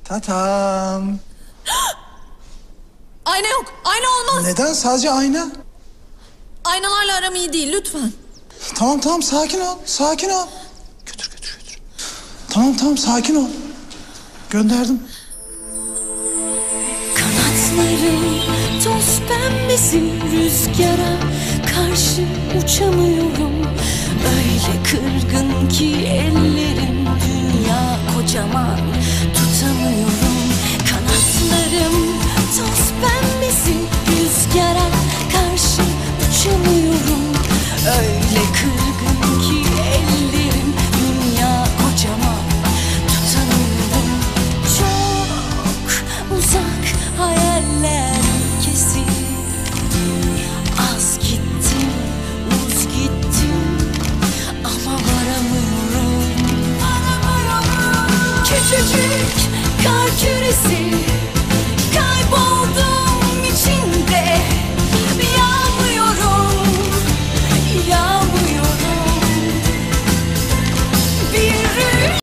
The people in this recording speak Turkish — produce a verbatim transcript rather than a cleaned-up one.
Tatam. Ayna yok. Ayna olmaz. Neden? Sadece ayna. Aynalarla aram iyi değil lütfen. Tamam tamam sakin ol. Sakin ol. Götür götür götür. Tamam tamam sakin ol. Gönderdim. Kanatlarım toz pembesi, rüzgara karşı uçamıyorum. Öyle kırgın ki ellerim, dünya kocaman tutamıyorum. Kanatlarım toz pembesi, rüzgara karşı uçamıyorum. Öyle kırgın ki ellerim, dünya kocaman tutamıyorum. Çok uzak hayaller ülkesi, az gittim, uz gittim ama varamıyorum. Varamıyorum. Küçücük kar küresi